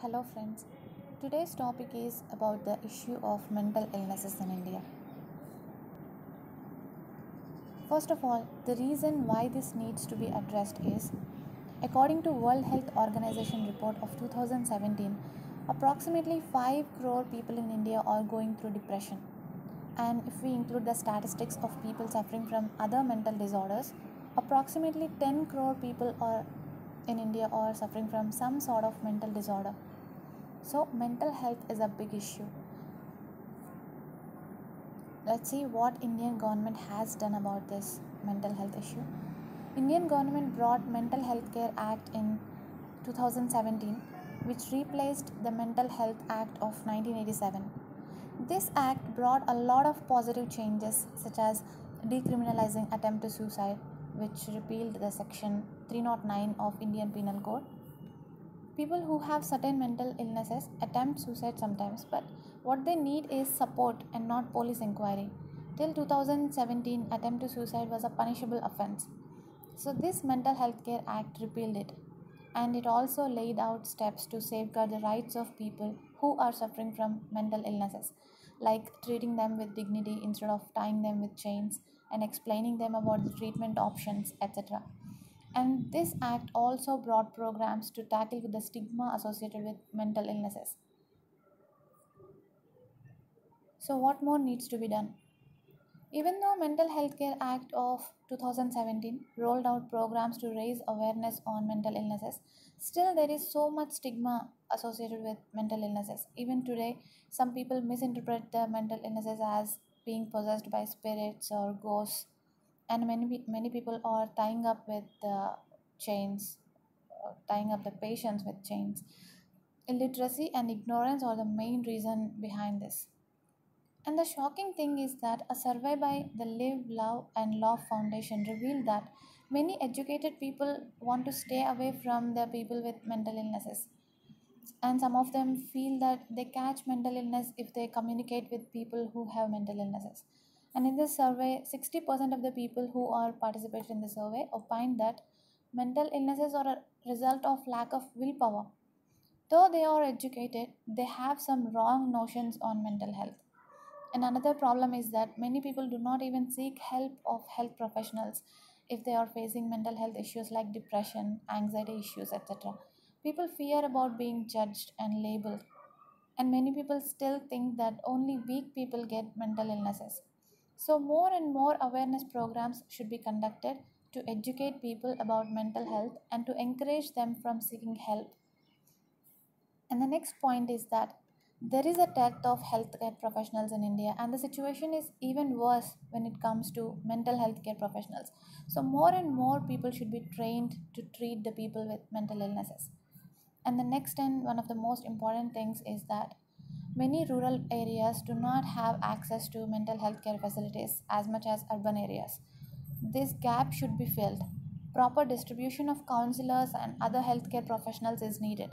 Hello, friends. Today's topic is about the issue of mental illnesses in India. First of all, the reason why this needs to be addressed is according to World Health Organization report of 2017, approximately 5 crore people in India are going through depression. And if we include the statistics of people suffering from other mental disorders, approximately 10 crore people are in India are suffering from some sort of mental disorder. So mental health is a big issue. Let's see what Indian government has done about this mental health issue. Indian government brought Mental Health Care Act in 2017, which replaced the Mental Health Act of 1987. This act brought a lot of positive changes, such as decriminalizing attempt to suicide, which repealed the section 309 of Indian Penal Code. People who have certain mental illnesses attempt suicide sometimes, but what they need is support and not police inquiry. Till 2017, attempt to suicide was a punishable offense. So, this Mental Health Care Act repealed it, and it also laid out steps to safeguard the rights of people who are suffering from mental illnesses, like treating them with dignity instead of tying them with chains and explaining them about the treatment options, etc. And this act also brought programs to tackle with the stigma associated with mental illnesses. So what more needs to be done? Even though Mental Health Care Act of 2017 rolled out programs to raise awareness on mental illnesses, still there is so much stigma associated with mental illnesses. Even today, some people misinterpret the mental illnesses as being possessed by spirits or ghosts, and many people are tying up with chains, tying up the patients with chains. Illiteracy and ignorance are the main reason behind this. And the shocking thing is that a survey by the Live, Love, and Love Foundation revealed that many educated people want to stay away from the people with mental illnesses. And some of them feel that they catch mental illness if they communicate with people who have mental illnesses. And in this survey, 60% of the people who are participated in the survey opined that mental illnesses are a result of lack of willpower. Though they are educated, they have some wrong notions on mental health. And another problem is that many people do not even seek help of health professionals if they are facing mental health issues like depression, anxiety issues, etc. People fear about being judged and labeled, and many people still think that only weak people get mental illnesses. So, more and more awareness programs should be conducted to educate people about mental health and to encourage them from seeking help. And the next point is that there is a dearth of healthcare professionals in India, and the situation is even worse when it comes to mental health care professionals. So, more and more people should be trained to treat the people with mental illnesses. And the next and one of the most important things is that many rural areas do not have access to mental health care facilities as much as urban areas. This gap should be filled. Proper distribution of counselors and other healthcare professionals is needed.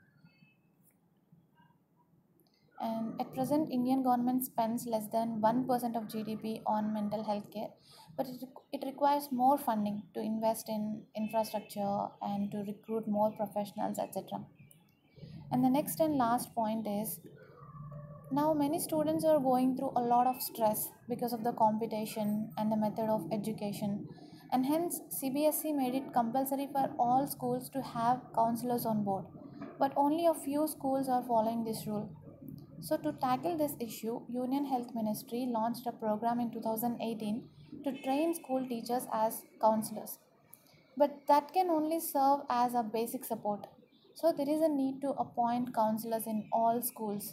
And at present, Indian government spends less than 1% of GDP on mental health care, but it requires more funding to invest in infrastructure and to recruit more professionals, etc. And the next and last point is now many students are going through a lot of stress because of the competition and the method of education, and hence CBSE made it compulsory for all schools to have counselors on board, but only a few schools are following this rule. So, to tackle this issue, Union Health Ministry launched a program in 2018 to train school teachers as counselors. But that can only serve as a basic support. So, there is a need to appoint counselors in all schools.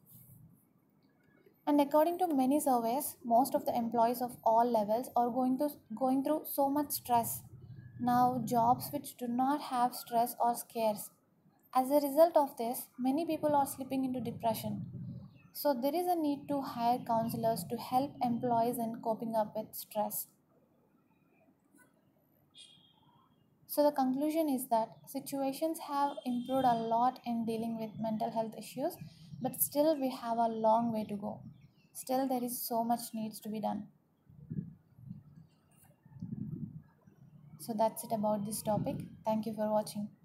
And according to many surveys, most of the employees of all levels are going through so much stress. Now, jobs which do not have stress are scarce. As a result of this, many people are slipping into depression. So, there is a need to hire counselors to help employees in coping up with stress. So, the conclusion is that situations have improved a lot in dealing with mental health issues, but still we have a long way to go. Still, there is so much needs to be done. So, that's it about this topic. Thank you for watching.